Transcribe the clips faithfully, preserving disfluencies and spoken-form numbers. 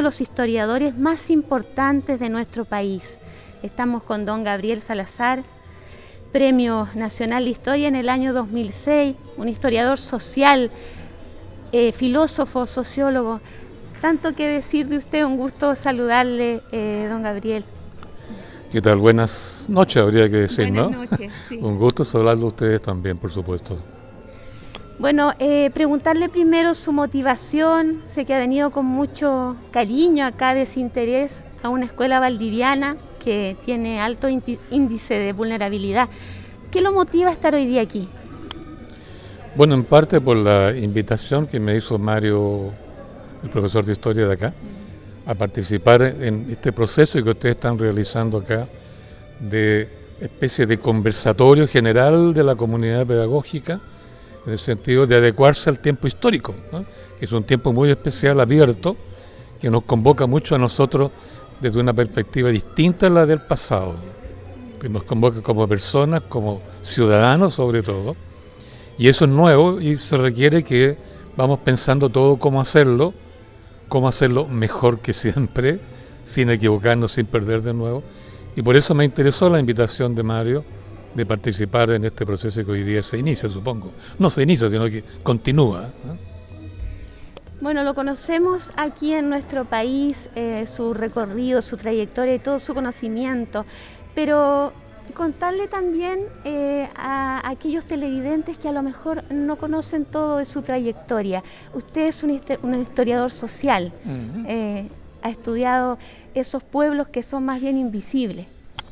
los historiadores más importantes de nuestro país. Estamos con don Gabriel Salazar, Premio Nacional de Historia en el año dos mil seis, un historiador social, eh, filósofo, sociólogo. Tanto que decir de usted, un gusto saludarle, eh, don Gabriel. ¿Qué tal? Buenas noches, habría que decir, Buenas ¿no? noches, sí. Un gusto saludarlo a ustedes también, por supuesto. Bueno, eh, preguntarle primero su motivación. Sé que ha venido con mucho cariño acá, desinterés, a una escuela valdiviana que tiene alto índice de vulnerabilidad. ¿Qué lo motiva a estar hoy día aquí? Bueno, en parte por la invitación que me hizo Mario, el profesor de historia de acá, a participar en este proceso que ustedes están realizando acá de especie de conversatorio general de la comunidad pedagógica, en el sentido de adecuarse al tiempo histórico, ¿no? Que es un tiempo muy especial, abierto, que nos convoca mucho a nosotros desde una perspectiva distinta a la del pasado, que nos convoca como personas, como ciudadanos sobre todo, y eso es nuevo y se requiere que vamos pensando todo cómo hacerlo, cómo hacerlo mejor que siempre, sin equivocarnos, sin perder de nuevo, y por eso me interesó la invitación de Mario de participar en este proceso que hoy día se inicia, supongo. No se inicia, sino que continúa, ¿no? Bueno, lo conocemos aquí en nuestro país, eh, su recorrido, su trayectoria y todo su conocimiento, pero contarle también eh, a aquellos televidentes que a lo mejor no conocen todo de su trayectoria. Usted es un, un historiador social, uh-huh. eh, ha estudiado esos pueblos que son más bien invisibles.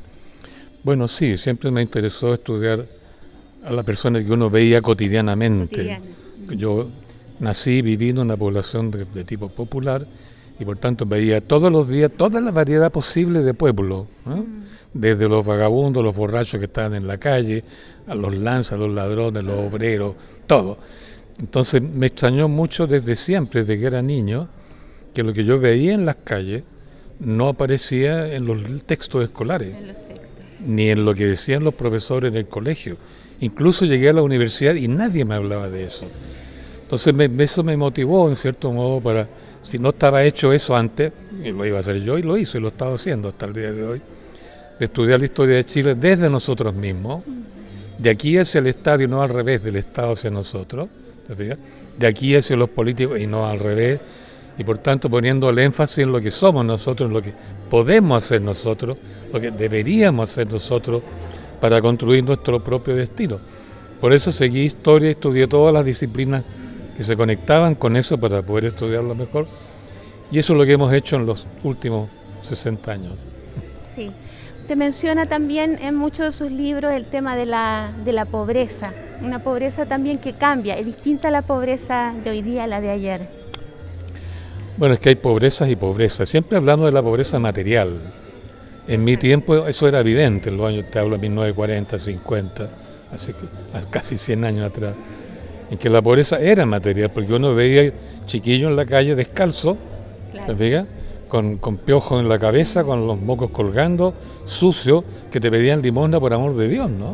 Bueno, sí, siempre me interesó estudiar a la persona que uno veía cotidianamente. Cotidiana. Yo nací, viví en una población de, de tipo popular y por tanto veía todos los días toda la variedad posible de pueblos, ¿no? Mm. Desde los vagabundos, los borrachos que estaban en la calle, a los lanzas, los ladrones, los obreros, todo. Entonces me extrañó mucho desde siempre, desde que era niño, que lo que yo veía en las calles no aparecía en los textos escolares, ni en lo que decían los profesores en el colegio. Incluso llegué a la universidad y nadie me hablaba de eso. Entonces me, eso me motivó en cierto modo para, si no estaba hecho eso antes, y lo iba a hacer yo y lo hizo y lo he estado haciendo hasta el día de hoy, de estudiar la historia de Chile desde nosotros mismos, de aquí hacia el Estado y no al revés, del Estado hacia nosotros, ¿te fijas? De aquí hacia los políticos y no al revés, y por tanto poniendo el énfasis en lo que somos nosotros, en lo que podemos hacer nosotros, lo que deberíamos hacer nosotros para construir nuestro propio destino. Por eso seguí historia y estudié todas las disciplinas que se conectaban con eso para poder estudiarlo mejor, y eso es lo que hemos hecho en los últimos sesenta años. Sí. Usted menciona también en muchos de sus libros el tema de la, de la pobreza, una pobreza también que cambia, es distinta a la pobreza de hoy día a la de ayer. Bueno, es que hay pobrezas y pobrezas, siempre hablando de la pobreza material. En mi tiempo eso era evidente, en los años, te hablo de mil novecientos cuarenta, cincuenta, hace casi cien años atrás, en que la pobreza era material, porque uno veía chiquillos en la calle descalzo, claro. ¿Te fijas? Con, con piojos en la cabeza, con los mocos colgando, sucios, que te pedían limosna por amor de Dios, ¿no?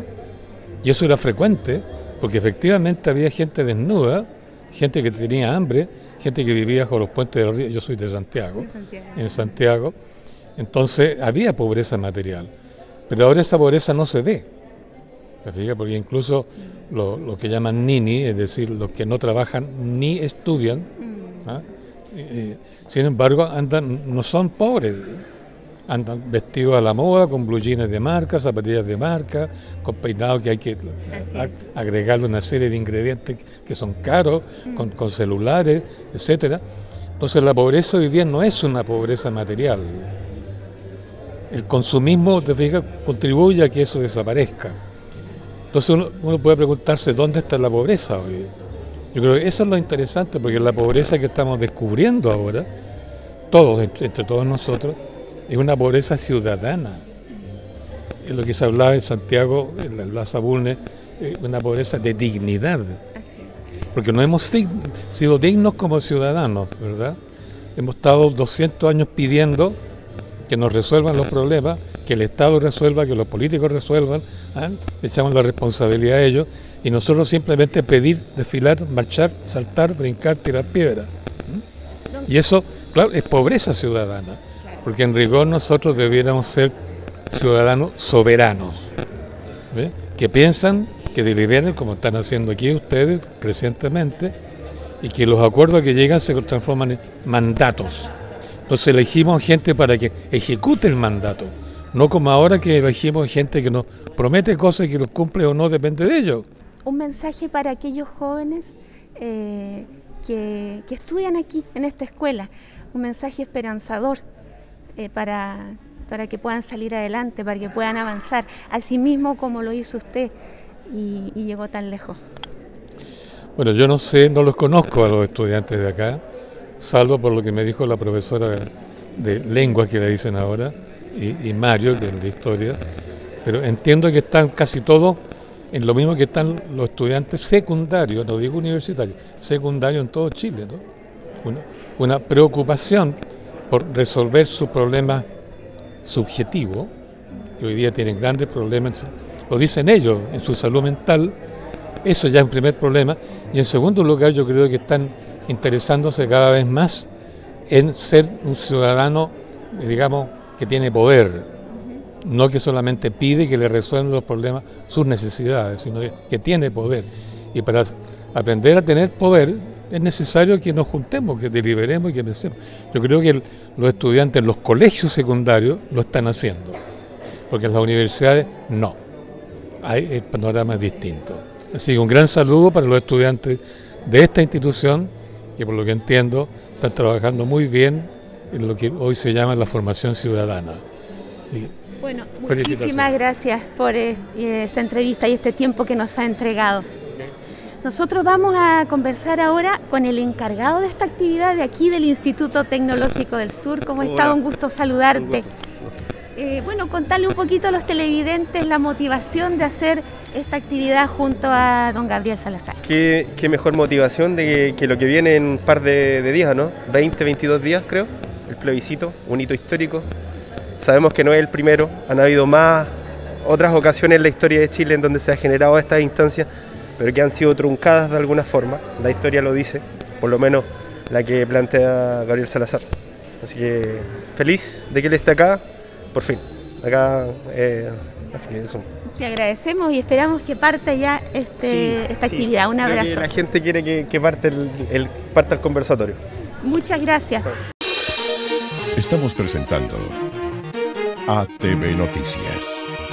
Y eso era frecuente, porque efectivamente había gente desnuda, gente que tenía hambre, gente que vivía bajo los puentes del río. Yo soy de Santiago, de Santiago. en Santiago, entonces había pobreza material, pero ahora esa pobreza no se ve, ¿te fijas? Porque incluso lo, lo que llaman nini, es decir, los que no trabajan ni estudian, ¿ah? Eh, sin embargo, andan, no son pobres, andan vestidos a la moda, con blue jeans de marca, zapatillas de marca, con peinados que hay que a, agregarle una serie de ingredientes que son caros, mm. con, con celulares, etcétera. Entonces la pobreza hoy día no es una pobreza material. El consumismo, te fijas, contribuye a que eso desaparezca. Entonces uno, uno puede preguntarse dónde está la pobreza hoy. Yo creo que eso es lo interesante, porque la pobreza que estamos descubriendo ahora, todos, entre, entre todos nosotros, es una pobreza ciudadana. Es lo que se hablaba en Santiago, en la Plaza Bulnes, una pobreza de dignidad. Porque no hemos sido dignos como ciudadanos, ¿verdad? Hemos estado doscientos años pidiendo que nos resuelvan los problemas, que el Estado resuelva, que los políticos resuelvan, ¿eh? Echamos la responsabilidad a ellos, y nosotros simplemente pedir, desfilar, marchar, saltar, brincar, tirar piedras. ¿eh? Y eso, claro, es pobreza ciudadana, porque en rigor nosotros debiéramos ser ciudadanos soberanos, ¿ve? Que piensan, que deliberen, como están haciendo aquí ustedes recientemente, y que los acuerdos que llegan se transforman en mandatos. Entonces elegimos gente para que ejecute el mandato, no como ahora que elegimos gente que nos promete cosas y que los cumple o no depende de ellos. Un mensaje para aquellos jóvenes eh, que, que estudian aquí, en esta escuela, un mensaje esperanzador eh, para, para que puedan salir adelante, para que puedan avanzar, así mismo como lo hizo usted y, y llegó tan lejos. Bueno, yo no sé, no los conozco a los estudiantes de acá, salvo por lo que me dijo la profesora de lengua que le dicen ahora, y, y Mario, que es de historia, pero entiendo que están casi todos en lo mismo que están los estudiantes secundarios, no digo universitarios, secundarios en todo Chile, ¿no? Una, una preocupación por resolver sus problemas subjetivos, que hoy día tienen grandes problemas, lo dicen ellos, en su salud mental. Eso ya es un primer problema. Y en segundo lugar, yo creo que están interesándose cada vez más en ser un ciudadano, digamos, que tiene poder. No que solamente pide que le resuelvan los problemas, sus necesidades, sino que tiene poder. Y para aprender a tener poder es necesario que nos juntemos, que deliberemos y que pensemos. Yo creo que el, los estudiantes en los colegios secundarios lo están haciendo, porque en las universidades no. Hay el panorama es distinto. Así que un gran saludo para los estudiantes de esta institución, que por lo que entiendo están trabajando muy bien en lo que hoy se llama la formación ciudadana. Sí. Bueno, muchísimas gracias por esta entrevista y este tiempo que nos ha entregado. Nosotros vamos a conversar ahora con el encargado de esta actividad de aquí del Instituto Tecnológico del Sur. ¿Cómo está? Un gusto saludarte. Eh, bueno, contarle un poquito a los televidentes la motivación de hacer esta actividad junto a don Gabriel Salazar. Qué, qué mejor motivación de que, que lo que viene en un par de, de días, ¿no? veinte, veintidós días creo, el plebiscito, un hito histórico. Sabemos que no es el primero, han habido más otras ocasiones en la historia de Chile en donde se ha generado estas instancias, pero que han sido truncadas de alguna forma, la historia lo dice, por lo menos la que plantea Gabriel Salazar. Así que feliz de que él esté acá, por fin, acá, eh, así que eso. Te agradecemos y esperamos que parta ya este, sí, esta sí. actividad. Un abrazo. Creo que la gente quiere que, que parte el, el, parta el conversatorio. Muchas gracias. Estamos presentando A T V Noticias.